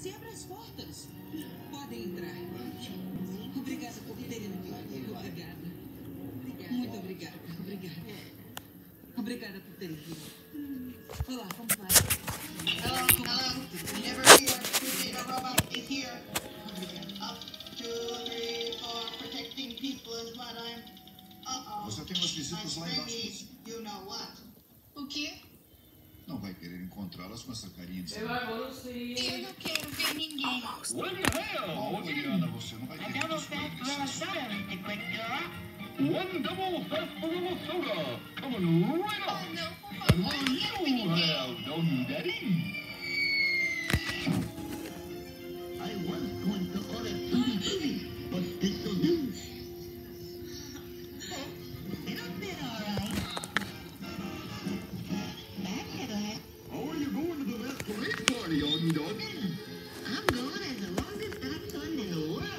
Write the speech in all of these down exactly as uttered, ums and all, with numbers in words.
Você abre as portas. Podem entrar. Obrigada por terem vindo. Obrigada. Muito obrigada. Obrigada. Obrigada por terem vindo. Olá, como vai? Hello, hello. Never fear. Crusader Robot is here. Up, two, three, four. Protecting people is what I'm... Uh-oh. Você tem umas visitas lá embaixo. You know what? O quê? Não vai querer encontrá-las com essa carinha de... Eu não quero ver ninguém. Oh, Adriana, você não vai A querer double isso. fast vanilla soda with the quick draw. One double fast vanilla soda, coming right Oh, up. não, por And favor, one não quero ver you ninguém. have, don't you, Daddy? I was going to order tutti frutti, but this will do. It'll fit all right. That's it. How are you going to the masquerade party, Augie Doggy? I'm going as the longest dachshund in the world.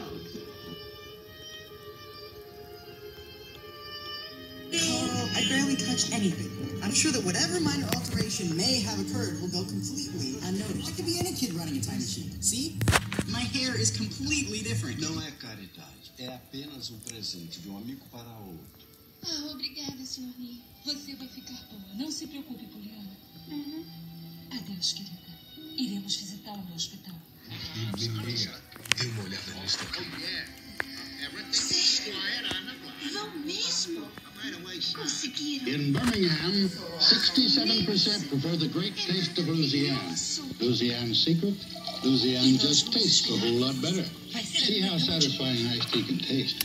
I barely touched anything. I'm sure that whatever minor alteration may have occurred will go completely unnoticed. I could be any kid running a time machine. See? My hair is completely different. Não é caridade, é apenas um presente de um amigo para outro. Ah, obrigada, senhor Lee. Você vai ficar boa. Não se preocupe, Poliana. Uhum. Adeus, querida. Iremos visitá-la no hospital. Menina, dê uma olhada nisso aqui. Vão mesmo? Conseguiram. In Birmingham, sixty-seven percent prefer the great taste of Louisiana. Louisiana's secret? Louisiana just tastes a whole lot better. See how satisfying iced tea can taste.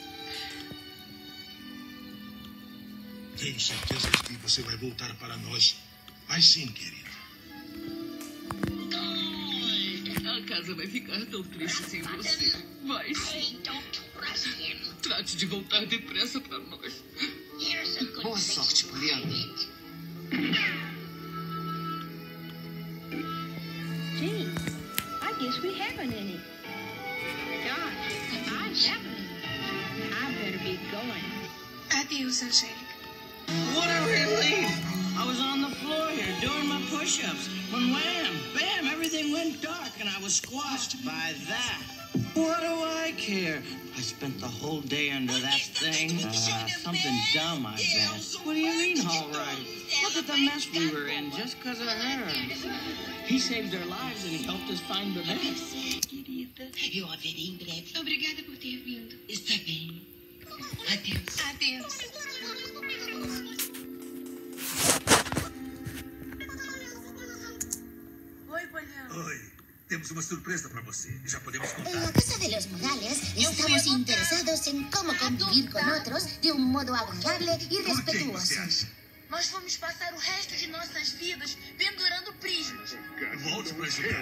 Tenho certeza de que você vai voltar para nós. Vai sim, querida. A casa vai ficar tão triste sem você. Vai sim. Trate de voltar depressa para nós. Boa sorte, Poliana. Gee, I guess we haven't any. Gosh, I haven't. I better be going. Adeus, Angélica. What a relief! I was on the floor here doing my push-ups when wham, bam, everything went dark and I was squashed by that. What do I care? I spent the whole day under that thing. Uh, something dumb, I bet. What do you mean, all right? Look at the mess we were in just because of her. He saved our lives and he helped us find the mess. Querida, eu a verei em breve. Obrigada por ter vindo. Está bem. Adeus. Adeus. Oi, Poliana. Oi, temos uma surpresa para você. Já podemos En contar. la Casa de los Morales estamos interesados en cómo convivir con otros de un modo amigable y Por quem você respetuoso. acha? Nós vamos passar o resto de nossas vidas pendurando prismas. Volte para ajudar.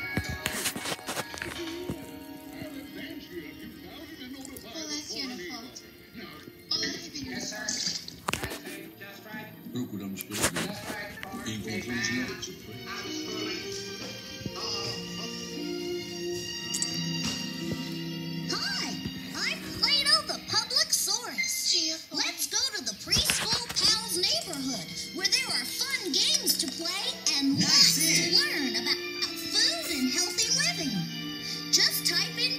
Olá, senhora Ford. Olá, Reverendo. Procuramos pelo menos. Encontramos morte. Hi, I'm Plato the Public Saurus. Tia Ford. Let's go to the Preschool Pals neighborhood, where there are fun games to play and lots to learn about food and healthy living. Just type in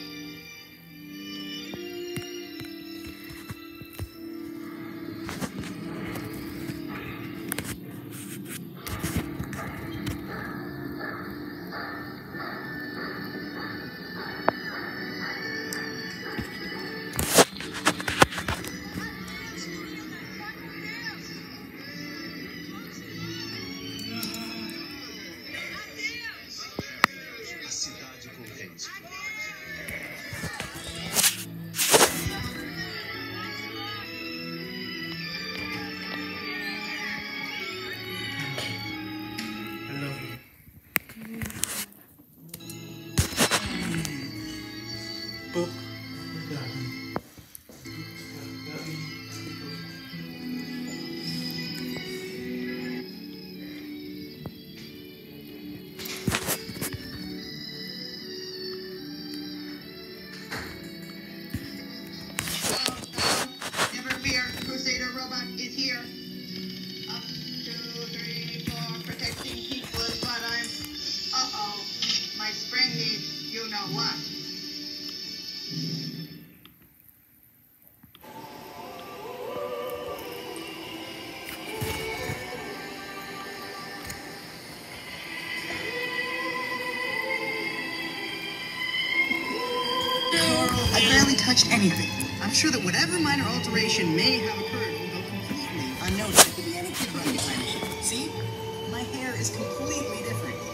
A cidade com reis. Never fear, Crusader Robot is here. Up, two, three, four. Protecting people is what I'm... Uh-oh. My spring I barely touched anything. I'm sure that whatever minor alteration may have occurred will go completely unnoticed. It could be any kid running behind me. See? My hair is completely different.